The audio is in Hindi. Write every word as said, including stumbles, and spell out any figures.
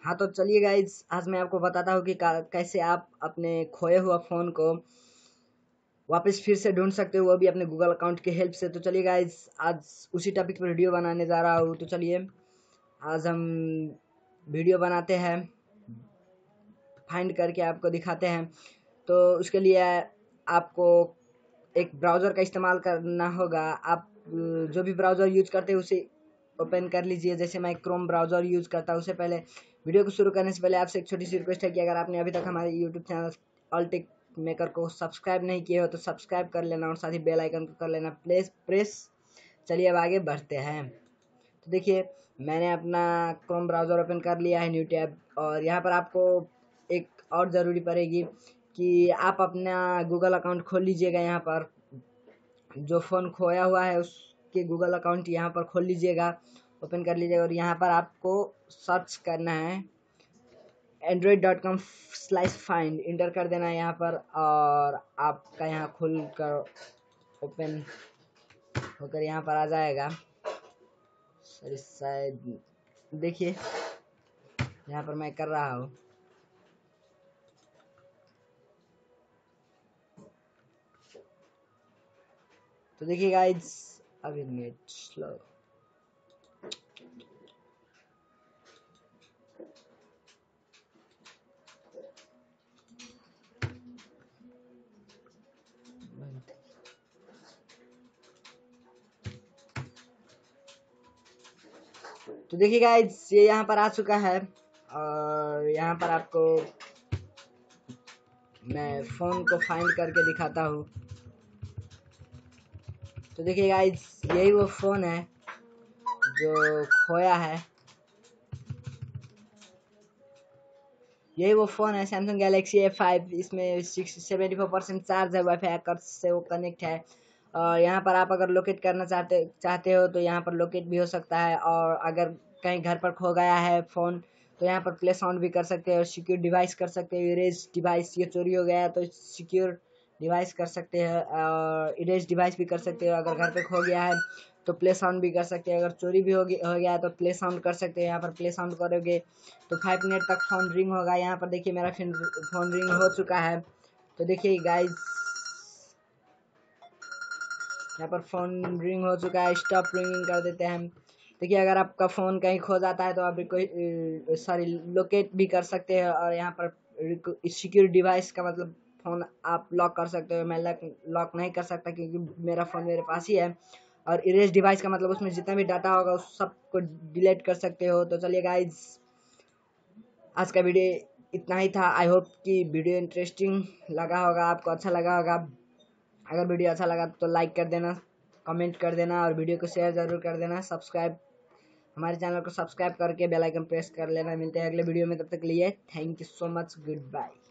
हाँ तो चलिए गाइज, आज मैं आपको बताता हूँ कि कैसे आप अपने खोए हुआ फ़ोन को वापस फिर से ढूंढ सकते हो, वो भी अपने गूगल अकाउंट की हेल्प से। तो चलिए गाइज, आज उसी टॉपिक पर वीडियो बनाने जा रहा हूँ। तो चलिए आज हम वीडियो बनाते हैं, फाइंड करके आपको दिखाते हैं। तो उसके लिए आपको एक ब्राउज़र का इस्तेमाल करना होगा। आप जो भी ब्राउज़र यूज करते हैं उसे ओपन कर लीजिए। जैसे मैं क्रोम ब्राउज़र यूज़ करता हूँ। उससे पहले वीडियो को शुरू करने से पहले आपसे एक छोटी सी रिक्वेस्ट है कि अगर आपने अभी तक हमारे YouTube channel all tech maker को सब्सक्राइब नहीं किया हो तो सब्सक्राइब कर लेना और साथ ही बेल आइकन को कर लेना प्लेस प्रेस। चलिए अब आगे बढ़ते हैं। तो देखिए, मैंने अपना क्रोम ब्राउज़र ओपन कर लिया है, न्यू टैब। और यहाँ पर आपको एक और ज़रूरी पड़ेगी कि आप अपना गूगल अकाउंट खोल लीजिएगा। यहाँ पर जो फ़ोन खोया हुआ है उसके गूगल अकाउंट यहाँ पर खोल लीजिएगा, ओपन कर लीजिएगा। और यहाँ पर आपको सर्च करना है Android dot com slash find, enter कर देना है यहाँ पर। और आपका यहाँ खुल कर ओपन होकर यहाँ पर आ जाएगा। सॉरी, शायद देखिए यहाँ पर मैं कर रहा हूँ। तो देखिए गाइज, अभी नेट स्लो। तो देखिए गाइज, ये यहाँ पर आ चुका है। और यहाँ पर आपको मैं फ़ोन को फाइंड करके दिखाता हूँ। तो देखिए गाइज, यही वो फ़ोन है जो खोया है। यही वो फ़ोन है, सैमसंग गैलेक्सी ए फाइव। इसमें six seventy four percent charge है, वाईफाई हैकर से वो कनेक्ट है। और यहाँ पर आप अगर लोकेट करना चाहते चाहते हो तो यहाँ पर लोकेट भी हो सकता है। और अगर कहीं घर पर खो गया है फ़ोन तो यहाँ पर प्ले साउंड भी कर सकते हो, सिक्योर डिवाइस कर सकते हो, इरेज डिवाइस। ये चोरी हो गया है तो सिक्योर डिवाइस कर सकते हैं, और इरेज डिवाइस भी कर सकते हो। अगर घर पे खो गया है तो प्ले साउंड भी कर सकते हैं। अगर चोरी भी हो गया हो गया है तो प्ले साउंड कर सकते हैं। यहाँ पर प्ले साउंड करोगे तो फाइव मिनट तक फ़ोन रिंग होगा। यहाँ पर देखिए मेरा फ़ोन रिंग हो चुका है। तो देखिए गाइज, यहाँ पर फ़ोन रिंग हो चुका है। स्टॉप रिंगिंग कर देते हैं हम। देखिए, अगर आपका फ़ोन कहीं खो जाता है तो आप कोई सॉरी लोकेट भी कर सकते हैं। और यहाँ पर सिक्योर डिवाइस का मतलब फ़ोन आप लॉक कर सकते हो। मैं लॉक लॉक नहीं कर सकता क्योंकि मेरा फ़ोन मेरे पास ही है। और इरेज डिवाइस का मतलब उसमें जितना भी डाटा होगा उस सबको डिलीट कर सकते हो। तो चलिए गाइज, आज का वीडियो इतना ही था। आई होप कि वीडियो इंटरेस्टिंग लगा होगा, आपको अच्छा लगा होगा। अगर वीडियो अच्छा लगा तो लाइक कर देना, कमेंट कर देना और वीडियो को शेयर ज़रूर कर देना। सब्सक्राइब हमारे चैनल को सब्सक्राइब करके बेल आइकन प्रेस कर लेना। मिलते हैं अगले वीडियो में, तब तक के लिए thank you so much, good bye.